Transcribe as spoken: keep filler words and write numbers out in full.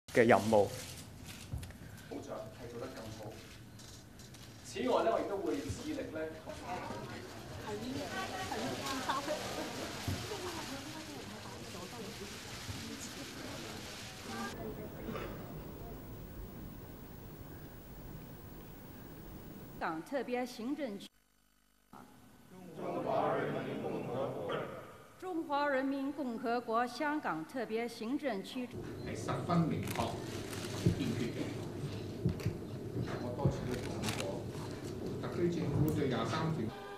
嘅任務。 保障係做得更好。此外咧，我亦都會致力咧。 港特別行政區。中華人民共和國香港特別行政區係十分明確、堅決嘅。我多次都講過，特區政府對廿三條。